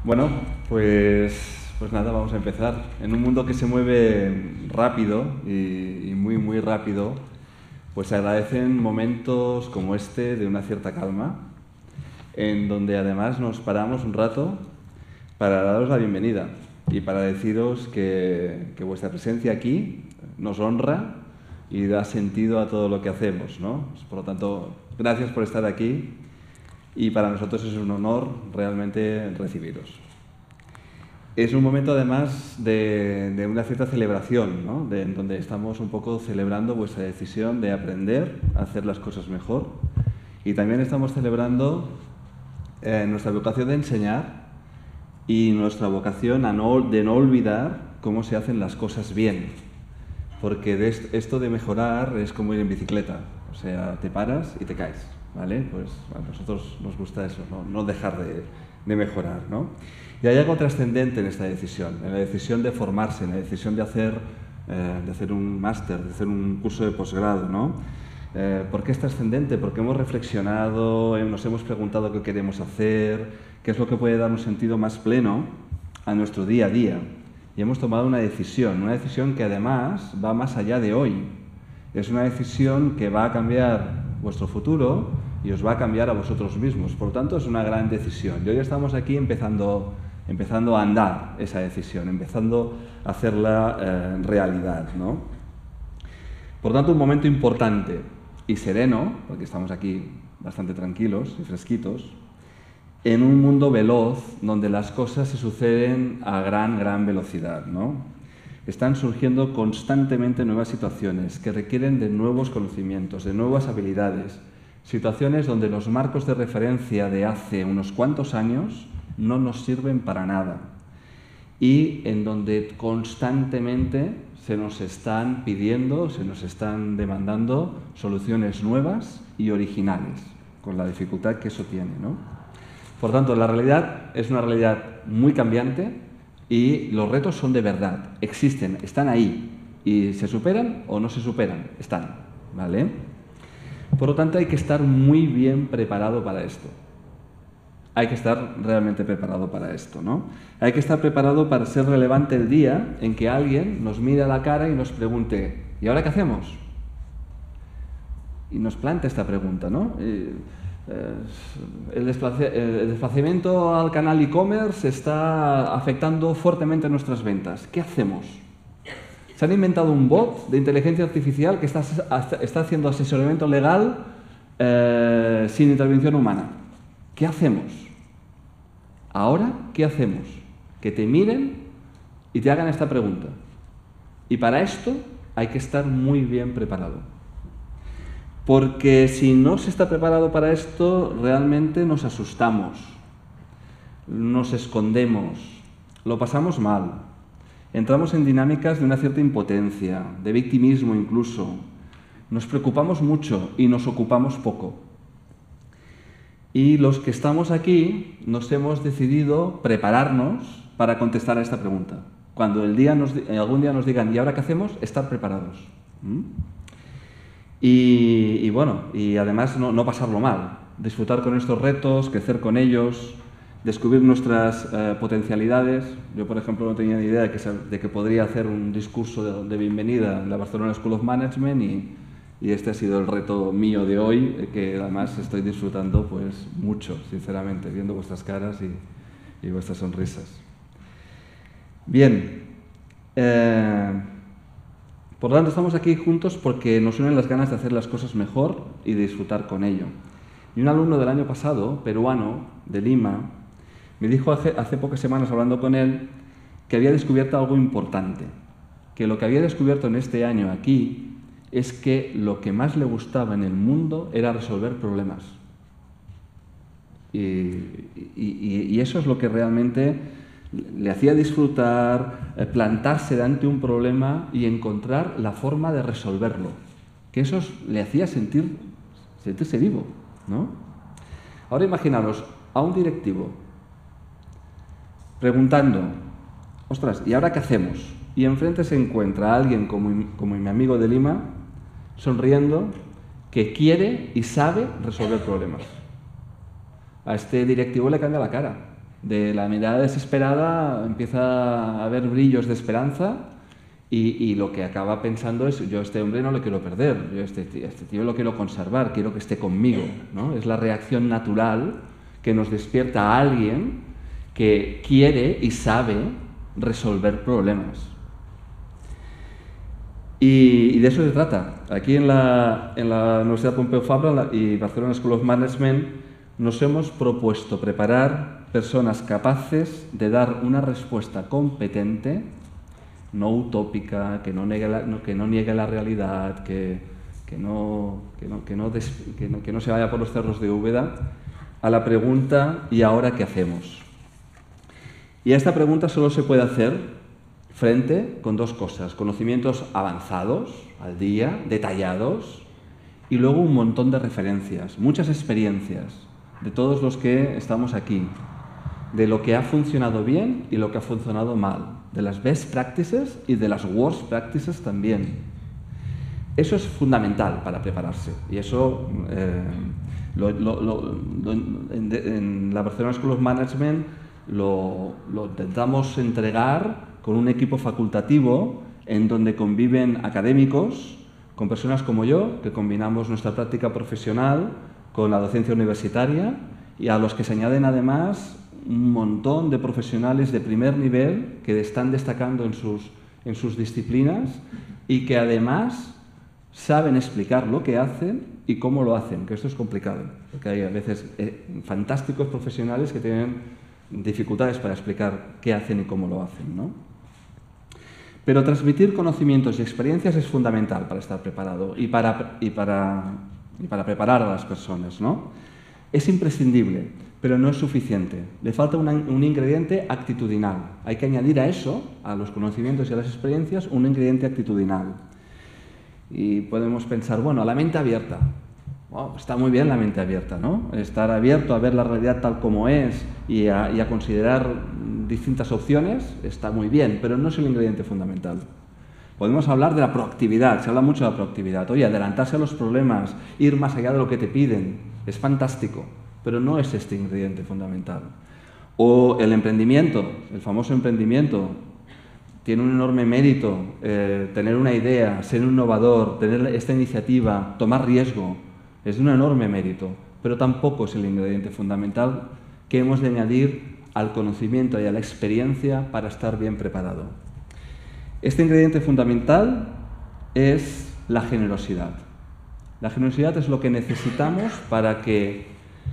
Bueno, pues nada, vamos a empezar. En un mundo que se mueve rápido y muy rápido, pues se agradecen momentos como este de una cierta calma, en donde además nos paramos un rato para daros la bienvenida y para deciros que vuestra presencia aquí nos honra y da sentido a todo lo que hacemos, ¿no? Por lo tanto, gracias por estar aquí y para nosotros es un honor realmente recibiros. Es un momento además de una cierta celebración, ¿no? En donde estamos un poco celebrando vuestra decisión de aprender a hacer las cosas mejor y también estamos celebrando nuestra vocación de enseñar y nuestra vocación de no olvidar cómo se hacen las cosas bien, porque esto de mejorar es como ir en bicicleta, o sea, te paras y te caes, ¿vale? Pues a nosotros nos gusta eso, no dejar de mejorar, ¿no? Y hay algo trascendente en esta decisión, en la decisión de formarse, en la decisión de hacer un máster, de hacer un curso de posgrado, ¿no? ¿Por qué es trascendente? Porque hemos reflexionado, nos hemos preguntado qué queremos hacer, qué es lo que puede dar un sentido más pleno a nuestro día a día. Y hemos tomado una decisión que además va más allá de hoy. Es una decisión que va a cambiar vuestro futuro y os va a cambiar a vosotros mismos. Por lo tanto, es una gran decisión. Y hoy estamos aquí empezando a andar esa decisión, empezando a hacerla realidad, ¿no? Por lo tanto, un momento importante y sereno, porque estamos aquí bastante tranquilos y fresquitos, en un mundo veloz donde las cosas se suceden a gran velocidad, ¿no? Están surgiendo constantemente nuevas situaciones que requieren de nuevos conocimientos, de nuevas habilidades, situaciones donde los marcos de referencia de hace unos cuantos años no nos sirven para nada y en donde constantemente se nos están pidiendo, se nos están demandando soluciones nuevas y originales, con la dificultad que eso tiene, ¿no? Por tanto, la realidad es una realidad muy cambiante y los retos son de verdad, existen, están ahí y se superan o no se superan, están, ¿vale? Por lo tanto, hay que estar muy bien preparado para esto. Hay que estar realmente preparado para esto, ¿no? Hay que estar preparado para ser relevante el día en que alguien nos mire a la cara y nos pregunte, ¿y ahora qué hacemos? Y nos plantea esta pregunta, ¿no? El desplazamiento al canal e-commerce está afectando fuertemente nuestras ventas. ¿Qué hacemos? Se han inventado un bot de inteligencia artificial que está haciendo asesoramiento legal sin intervención humana. ¿Qué hacemos? Ahora, ¿qué hacemos? Que te miren y te hagan esta pregunta. Y para esto hay que estar muy bien preparado. Porque si no se está preparado para esto, realmente nos asustamos, nos escondemos, lo pasamos mal, entramos en dinámicas de una cierta impotencia, de victimismo incluso, nos preocupamos mucho y nos ocupamos poco. Y los que estamos aquí nos hemos decidido prepararnos para contestar a esta pregunta. Cuando algún día nos digan, ¿y ahora qué hacemos?, estar preparados. Y bueno, y además no pasarlo mal, disfrutar con estos retos, crecer con ellos, descubrir nuestras potencialidades. Yo, por ejemplo, no tenía ni idea de que podría hacer un discurso de bienvenida en la Barcelona School of Management y este ha sido el reto mío de hoy, que además estoy disfrutando pues mucho, sinceramente, viendo vuestras caras y vuestras sonrisas. Bien. Por lo tanto, estamos aquí juntos porque nos unen las ganas de hacer las cosas mejor y de disfrutar con ello. Y un alumno del año pasado, peruano, de Lima, me dijo hace pocas semanas, hablando con él, que había descubierto algo importante, que lo que había descubierto en este año aquí es que lo que más le gustaba en el mundo era resolver problemas. Y eso es lo que realmente le hacía disfrutar, plantarse ante un problema y encontrar la forma de resolverlo. Que eso le hacía sentirse vivo, ¿no? Ahora imaginaros a un directivo preguntando, ostras, ¿y ahora qué hacemos? Y enfrente se encuentra a alguien como mi amigo de Lima, sonriendo, que quiere y sabe resolver problemas. A este directivo le cambia la cara. De la mirada desesperada empieza a haber brillos de esperanza y lo que acaba pensando es, yo a este hombre no lo quiero perder, yo a este tío lo quiero conservar, quiero que esté conmigo, ¿no? Es la reacción natural que nos despierta a alguien que quiere y sabe resolver problemas. Y de eso se trata. Aquí en la Universidad Pompeu Fabra y Barcelona School of Management nos hemos propuesto preparar personas capaces de dar una respuesta competente, no utópica, que no niegue la realidad, que no se vaya por los cerros de Úbeda, a la pregunta ¿y ahora qué hacemos? Y a esta pregunta solo se puede hacer frente con dos cosas: conocimientos avanzados, al día, detallados, y luego un montón de referencias, muchas experiencias de todos los que estamos aquí, de lo que ha funcionado bien y lo que ha funcionado mal, de las best practices y de las worst practices también. Eso es fundamental para prepararse, y eso en la Barcelona School of Management lo intentamos entregar con un equipo facultativo en donde conviven académicos con personas como yo, que combinamos nuestra práctica profesional con la docencia universitaria, y a los que se añaden además un montón de profesionales de primer nivel que están destacando en sus disciplinas y que además saben explicar lo que hacen y cómo lo hacen, que esto es complicado, porque hay a veces fantásticos profesionales que tienen dificultades para explicar qué hacen y cómo lo hacen, ¿no? Pero transmitir conocimientos y experiencias es fundamental para estar preparado y para preparar a las personas, ¿no? Es imprescindible, pero no es suficiente. Le falta un ingrediente actitudinal. Hay que añadir a eso, a los conocimientos y a las experiencias, un ingrediente actitudinal. Y podemos pensar, bueno, la mente abierta. Wow, está muy bien la mente abierta, ¿no? Estar abierto a ver la realidad tal como es y a considerar distintas opciones está muy bien, pero no es el ingrediente fundamental. Podemos hablar de la proactividad, se habla mucho de la proactividad. Oye, adelantarse a los problemas, ir más allá de lo que te piden, es fantástico, pero no es este ingrediente fundamental. O el emprendimiento, el famoso emprendimiento. Tiene un enorme mérito tener una idea, ser un innovador, tener esta iniciativa, tomar riesgo. Es de un enorme mérito, pero tampoco es el ingrediente fundamental que hemos de añadir al conocimiento y a la experiencia para estar bien preparado. Este ingrediente fundamental es la generosidad. La generosidad es lo que necesitamos para que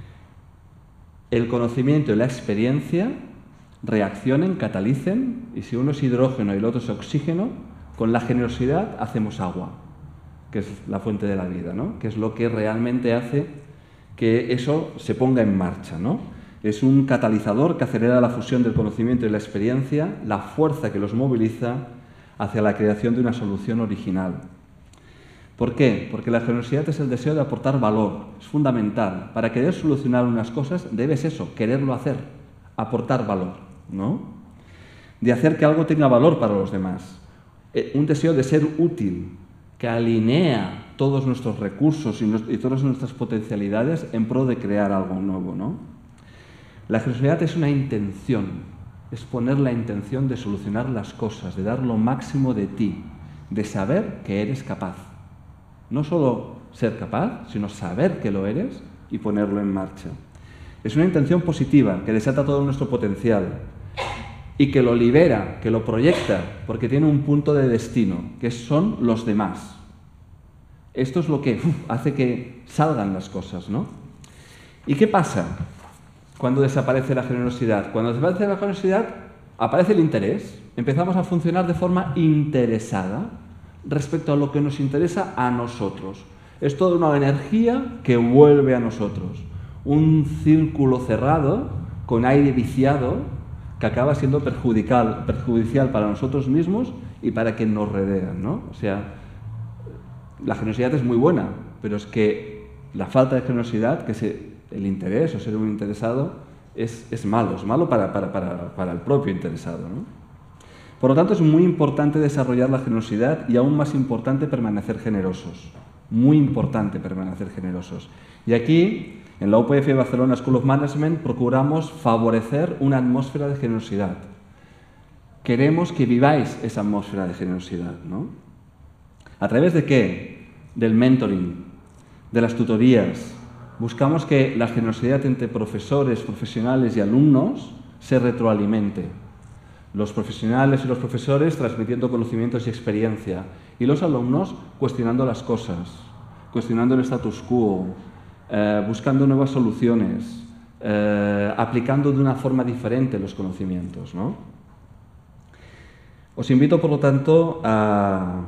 el conocimiento y la experiencia reaccionen, catalicen, y si uno es hidrógeno y el otro es oxígeno, con la generosidad hacemos agua, que es la fuente de la vida, ¿no? Que es lo que realmente hace que eso se ponga en marcha, ¿no? Es un catalizador que acelera la fusión del conocimiento y la experiencia, la fuerza que los moviliza hacia la creación de una solución original. ¿Por qué? Porque la generosidad es el deseo de aportar valor, es fundamental. Para querer solucionar unas cosas debes eso, quererlo hacer, aportar valor, ¿no? De hacer que algo tenga valor para los demás. Un deseo de ser útil, que alinea todos nuestros recursos y todas nuestras potencialidades en pro de crear algo nuevo, ¿no? La generosidad es una intención, es poner la intención de solucionar las cosas, de dar lo máximo de ti, de saber que eres capaz. No solo ser capaz, sino saber que lo eres y ponerlo en marcha. Es una intención positiva que desata todo nuestro potencial y que lo libera, que lo proyecta, porque tiene un punto de destino, que son los demás. Esto es lo que hace que salgan las cosas, ¿no? ¿Y qué pasa cuando desaparece la generosidad? Cuando desaparece la generosidad, aparece el interés. Empezamos a funcionar de forma interesada respecto a lo que nos interesa a nosotros. Es toda una energía que vuelve a nosotros. Un círculo cerrado, con aire viciado, que acaba siendo perjudicial para nosotros mismos y para quien nos rodea, ¿no? O sea, la generosidad es muy buena, pero es que la falta de generosidad, que es el interés o ser un interesado, es malo para el propio interesado, ¿no? Por lo tanto, es muy importante desarrollar la generosidad y aún más importante permanecer generosos. Muy importante permanecer generosos. Y aquí, en la UPF Barcelona School of Management, procuramos favorecer una atmósfera de generosidad. Queremos que viváis esa atmósfera de generosidad, ¿no? ¿A través de qué? Del mentoring, de las tutorías. Buscamos que la generosidad entre profesores, profesionales y alumnos se retroalimente. Los profesionales y los profesores transmitiendo conocimientos y experiencia, y los alumnos cuestionando las cosas, cuestionando el status quo, buscando nuevas soluciones, aplicando de una forma diferente los conocimientos, ¿no? Os invito, por lo tanto, a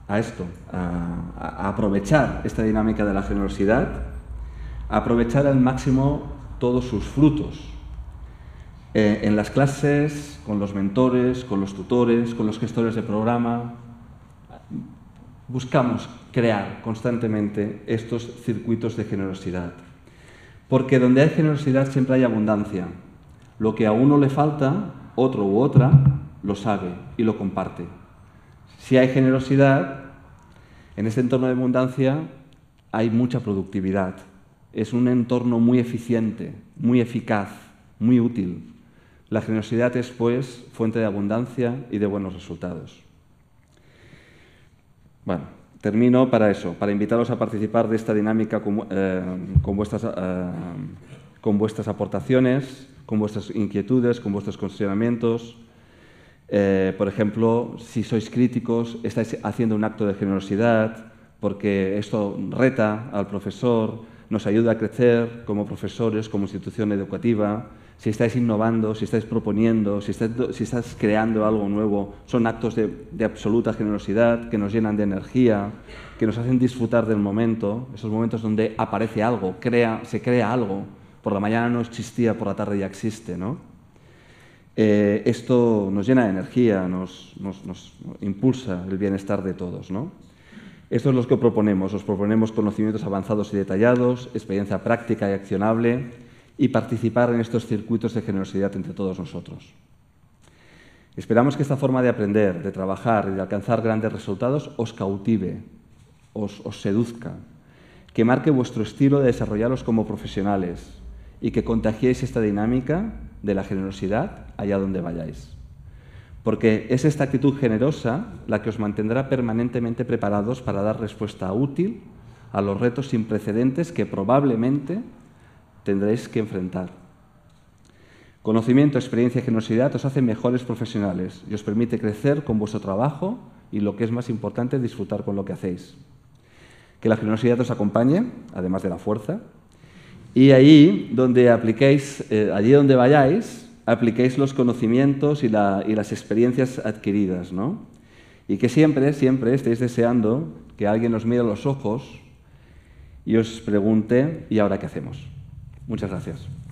aprovechar esta dinámica de la generosidad, a aprovechar al máximo todos sus frutos. En las clases, con los mentores, con los tutores, con los gestores de programa, buscamos crear constantemente estos circuitos de generosidad. Porque donde hay generosidad siempre hay abundancia. Lo que a uno le falta, otro u otra lo sabe y lo comparte. Si hay generosidad, en este entorno de abundancia hay mucha productividad. Es un entorno muy eficiente, muy eficaz, muy útil. La generosidad es, pues, fuente de abundancia y de buenos resultados. Bueno, termino para eso, para invitaros a participar de esta dinámica con vuestras aportaciones, con vuestras inquietudes, con vuestros cuestionamientos. Por ejemplo, si sois críticos, estáis haciendo un acto de generosidad, porque esto reta al profesor, nos ayuda a crecer como profesores, como institución educativa. Si estáis innovando, si estáis proponiendo, si estáis creando algo nuevo, son actos de absoluta generosidad que nos llenan de energía, que nos hacen disfrutar del momento, esos momentos donde aparece algo, se crea algo. Por la mañana no existía, por la tarde ya existe, ¿no? Esto nos llena de energía, nos impulsa el bienestar de todos, ¿no? Esto es lo que proponemos. Os proponemos conocimientos avanzados y detallados, experiencia práctica y accionable, y participar en estos circuitos de generosidad entre todos nosotros. Esperamos que esta forma de aprender, de trabajar y de alcanzar grandes resultados os cautive, os seduzca, que marque vuestro estilo de desarrollaros como profesionales y que contagiéis esta dinámica de la generosidad allá donde vayáis. Porque es esta actitud generosa la que os mantendrá permanentemente preparados para dar respuesta útil a los retos sin precedentes que probablemente tendréis que enfrentar. Conocimiento, experiencia y generosidad os hacen mejores profesionales y os permite crecer con vuestro trabajo y, lo que es más importante, disfrutar con lo que hacéis. Que la generosidad os acompañe, además de la fuerza, y allí donde allí donde vayáis, apliquéis los conocimientos y las experiencias adquiridas, ¿no? Y que siempre, siempre estéis deseando que alguien os mire a los ojos y os pregunte: ¿y ahora qué hacemos? Muchas gracias.